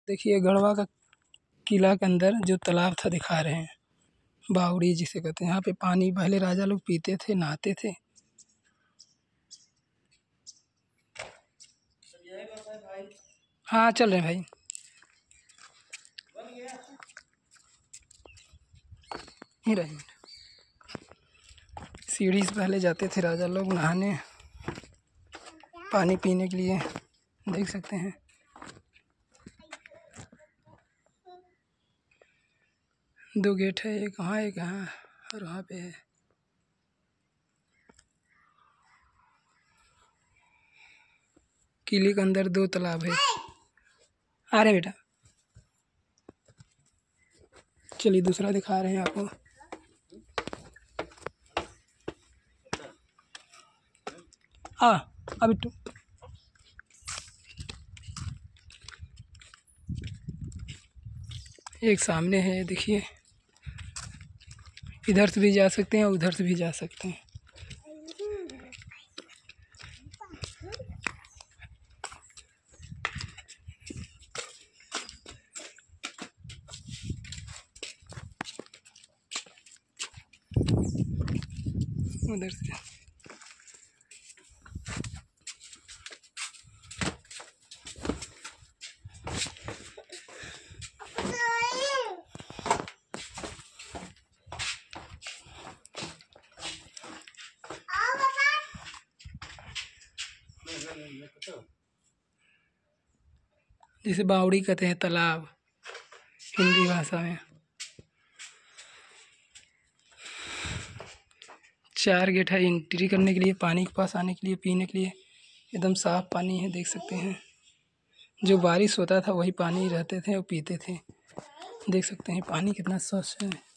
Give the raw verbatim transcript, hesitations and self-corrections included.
देखिए गढ़वा का किला के अंदर जो तालाब था दिखा रहे हैं, बावड़ी जिसे कहते हैं। यहाँ पे पानी पहले राजा लोग पीते थे, नहाते थे। हाँ चल रहे भाई। ही रहे सीढ़ी से पहले जाते थे राजा लोग नहाने, पानी पीने के लिए। देख सकते हैं दो गेट है, एक वहाँ एक यहाँ और वहाँ पे है। किले के अंदर दो तालाब है। आ रहे बेटा, चलिए दूसरा दिखा रहे हैं आपको। आ अब बिट्टू एक सामने है, देखिए इधर से भी जा सकते हैं, उधर से भी जा सकते हैं। उधर से जिसे बावड़ी कहते हैं, तालाब हिंदी भाषा में। चार गेट है एंट्री करने के लिए, पानी के पास आने के लिए, पीने के लिए। एकदम साफ पानी है, देख सकते हैं। जो बारिश होता था वही पानी रहते थे और पीते थे। देख सकते हैं पानी कितना स्वच्छ है।